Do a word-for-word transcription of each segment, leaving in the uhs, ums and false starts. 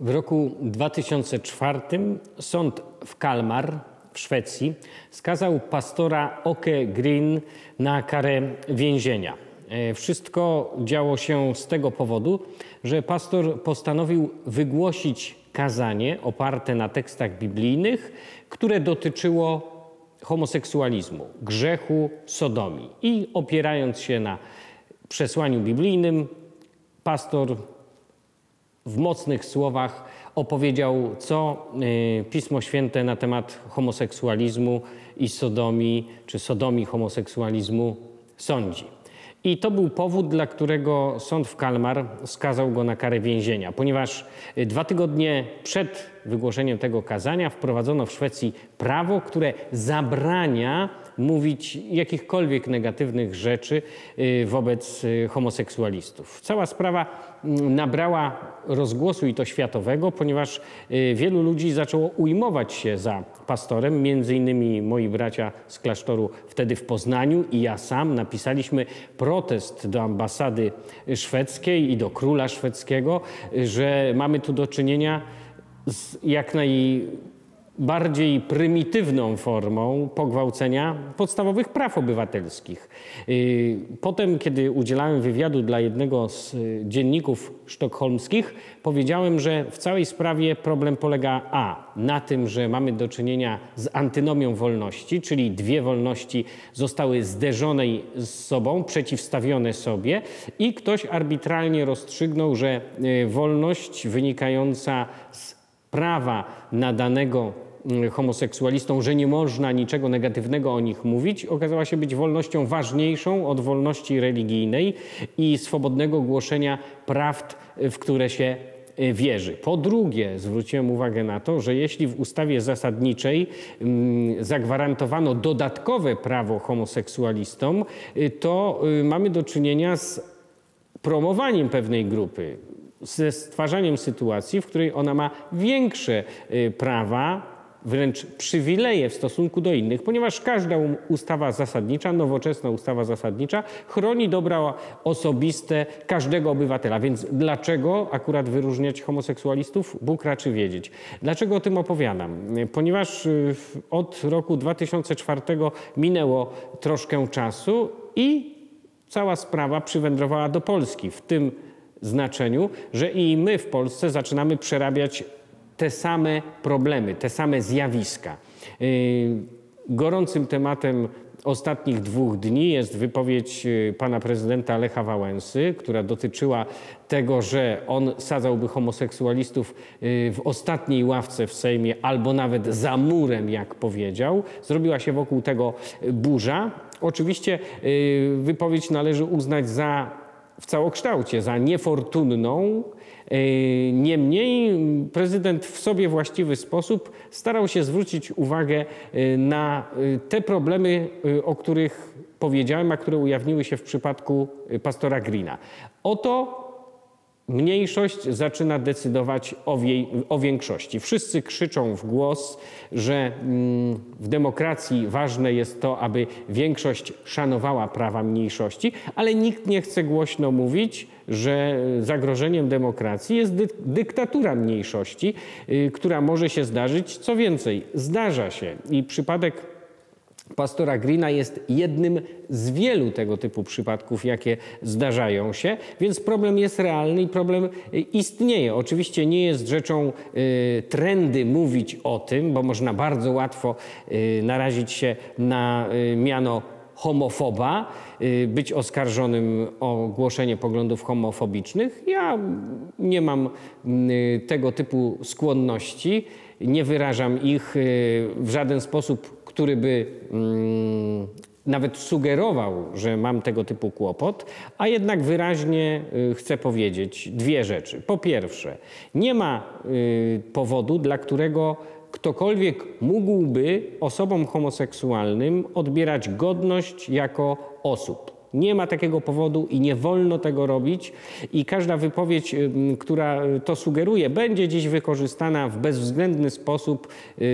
W roku dwa tysiące czwartym sąd w Kalmar w Szwecji skazał pastora Åke Green na karę więzienia. Wszystko działo się z tego powodu, że pastor postanowił wygłosić kazanie oparte na tekstach biblijnych, które dotyczyło homoseksualizmu, grzechu sodomii. I opierając się na przesłaniu biblijnym, pastor w mocnych słowach opowiedział, co Pismo Święte na temat homoseksualizmu i sodomii, czy sodomii homoseksualizmu sądzi. I to był powód, dla którego sąd w Kalmar skazał go na karę więzienia, ponieważ dwa tygodnie przed wygłoszeniem tego kazania wprowadzono w Szwecji prawo, które zabrania mówić jakichkolwiek negatywnych rzeczy wobec homoseksualistów. Cała sprawa nabrała rozgłosu i to światowego, ponieważ wielu ludzi zaczęło ujmować się za pastorem. Między innymi moi bracia z klasztoru wtedy w Poznaniu i ja sam napisaliśmy protest do ambasady szwedzkiej i do króla szwedzkiego, że mamy tu do czynienia z jak najbardziej prymitywną formą pogwałcenia podstawowych praw obywatelskich. Potem, kiedy udzielałem wywiadu dla jednego z dzienników sztokholmskich, powiedziałem, że w całej sprawie problem polega a. na tym, że mamy do czynienia z antynomią wolności, czyli dwie wolności zostały zderzone z sobą, przeciwstawione sobie i ktoś arbitralnie rozstrzygnął, że wolność wynikająca z prawa nadanego homoseksualistom, że nie można niczego negatywnego o nich mówić, okazała się być wolnością ważniejszą od wolności religijnej i swobodnego głoszenia prawd, w które się wierzy. Po drugie, zwróciłem uwagę na to, że jeśli w ustawie zasadniczej zagwarantowano dodatkowe prawo homoseksualistom, to mamy do czynienia z promowaniem pewnej grupy, ze stwarzaniem sytuacji, w której ona ma większe prawa, wręcz przywileje w stosunku do innych, ponieważ każda ustawa zasadnicza, nowoczesna ustawa zasadnicza chroni dobra osobiste każdego obywatela. Więc dlaczego akurat wyróżniać homoseksualistów? Bóg raczy wiedzieć. Dlaczego o tym opowiadam? Ponieważ od roku dwa tysiące czwartego minęło troszkę czasu i cała sprawa przywędrowała do Polski w tym znaczeniu, że i my w Polsce zaczynamy przerabiać te same problemy, te same zjawiska. Gorącym tematem ostatnich dwóch dni jest wypowiedź pana prezydenta Lecha Wałęsy, która dotyczyła tego, że on sadzałby homoseksualistów w ostatniej ławce w Sejmie albo nawet za murem, jak powiedział. Zrobiła się wokół tego burza. Oczywiście wypowiedź należy uznać za w całokształcie, za niefortunną. Niemniej prezydent w sobie właściwy sposób starał się zwrócić uwagę na te problemy, o których powiedziałem, a które ujawniły się w przypadku pastora Greena. Oto mniejszość zaczyna decydować o, wie, o większości. Wszyscy krzyczą w głos, że w demokracji ważne jest to, aby większość szanowała prawa mniejszości, ale nikt nie chce głośno mówić, że zagrożeniem demokracji jest dy dyktatura mniejszości, która może się zdarzyć. Co więcej, zdarza się i przypadek pastora Greena jest jednym z wielu tego typu przypadków, jakie zdarzają się, więc problem jest realny i problem istnieje. Oczywiście nie jest rzeczą y, trendy mówić o tym, bo można bardzo łatwo y, narazić się na y, miano homofoba, y, być oskarżonym o głoszenie poglądów homofobicznych. Ja nie mam y, tego typu skłonności, nie wyrażam ich y, w żaden sposób, który by mm, nawet sugerował, że mam tego typu kłopot, a jednak wyraźnie y, chcę powiedzieć dwie rzeczy. Po pierwsze, nie ma y, powodu, dla którego ktokolwiek mógłby osobom homoseksualnym odbierać godność jako osób. Nie ma takiego powodu i nie wolno tego robić i każda wypowiedź, która to sugeruje, będzie dziś wykorzystana w bezwzględny sposób yy,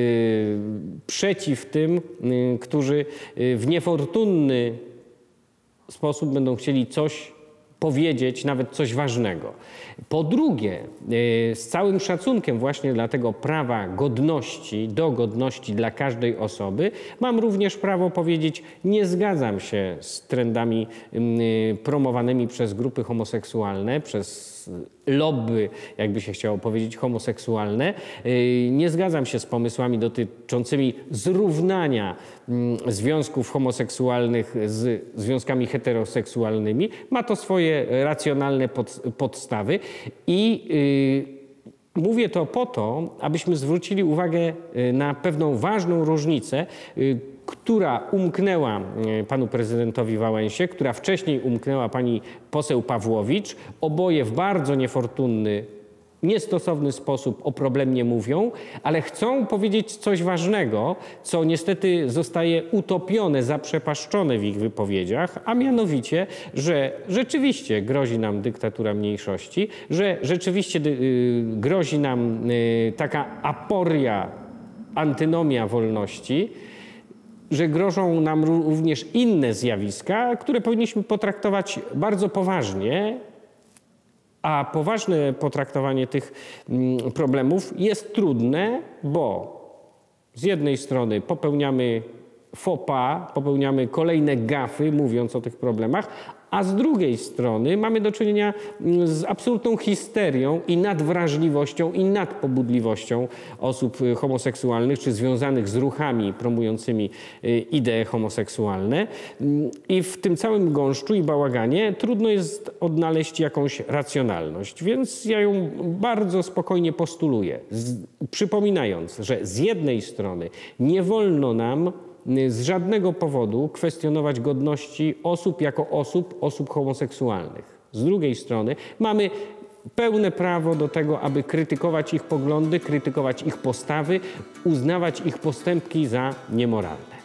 przeciw tym, yy, którzy w niefortunny sposób będą chcieli coś powiedzieć nawet coś ważnego. Po drugie, z całym szacunkiem właśnie dla tego prawa godności, do godności dla każdej osoby, mam również prawo powiedzieć, nie zgadzam się z trendami promowanymi przez grupy homoseksualne, przez lobby, jakby się chciało powiedzieć, homoseksualne. Nie zgadzam się z pomysłami dotyczącymi zrównania związków homoseksualnych z związkami heteroseksualnymi. Ma to swoje racjonalne pod, podstawy i yy, mówię to po to, abyśmy zwrócili uwagę na pewną ważną różnicę, yy, która umknęła panu prezydentowi Wałęsie, która wcześniej umknęła pani poseł Pawłowicz. Oboje w bardzo niefortunny, niestosowny sposób o problemie mówią, ale chcą powiedzieć coś ważnego, co niestety zostaje utopione, zaprzepaszczone w ich wypowiedziach, a mianowicie, że rzeczywiście grozi nam dyktatura mniejszości, że rzeczywiście grozi nam taka aporia, antynomia wolności, że grożą nam również inne zjawiska, które powinniśmy potraktować bardzo poważnie, a poważne potraktowanie tych problemów jest trudne, bo z jednej strony popełniamy faux pas, popełniamy kolejne gafy, mówiąc o tych problemach, a z drugiej strony mamy do czynienia z absolutną histerią i nadwrażliwością i nadpobudliwością osób homoseksualnych czy związanych z ruchami promującymi idee homoseksualne. I w tym całym gąszczu i bałaganie trudno jest odnaleźć jakąś racjonalność, więc ja ją bardzo spokojnie postuluję, z, przypominając, że z jednej strony nie wolno nam z żadnego powodu kwestionować godności osób jako osób, osób homoseksualnych. Z drugiej strony mamy pełne prawo do tego, aby krytykować ich poglądy, krytykować ich postawy, uznawać ich postępki za niemoralne.